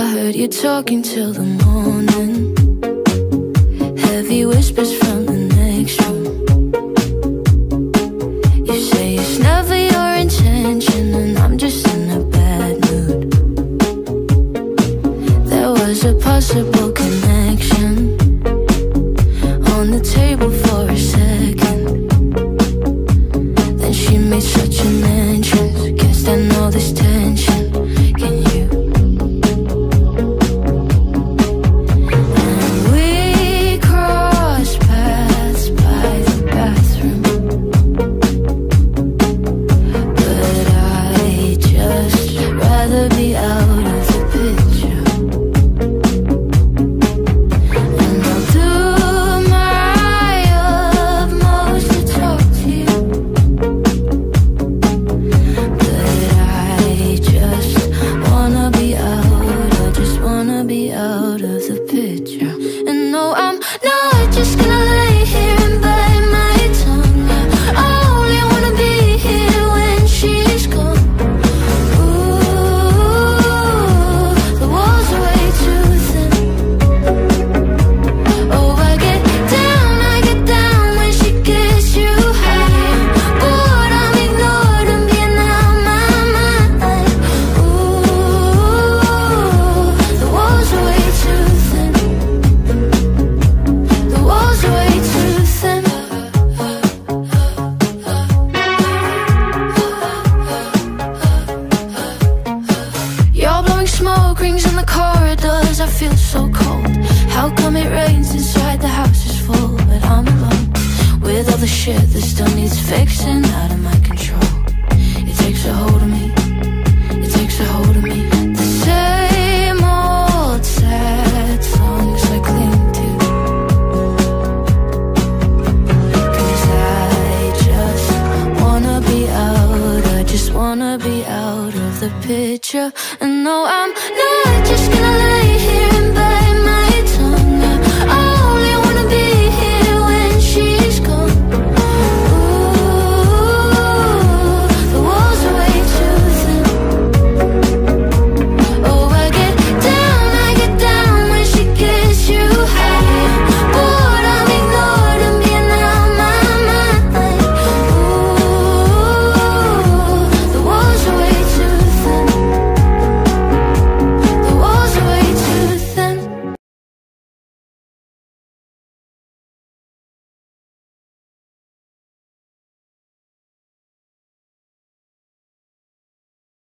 heard you talking till the morning. Heavy whispers from the next room. You say it's never your intention, and I'm just in a bad mood. There was a possible connection on the table for a second. Then she made such an entrance. Can't stand all this tension. Can you? And we crossed paths by the bathroom, but I'd just rather be out of the picture. And I'll do my utmost to talk to you, but I just wanna be out. I just wanna be out of the picture. And no, I'm not just gonna lay here and bite my tongue. I only wanna be here when she's gone. Ooh, the walls are way too thin. Oh, I get down when she gets you high. Bored, I'm ignored, I'm being out my mind. Ooh, the walls are way too thin. The walls are way too thin. You're blowing smoke rings in the corridors. I feel so cold. How come it rains inside the house is full, but I'm alone with all the shit that still needs fixing, out of my control. It takes a hold of me. It takes a hold of me. The same old sad songs I cling to, 'cause I just wanna be out. I just wanna be out of the picture. And no, I'm not just gonna let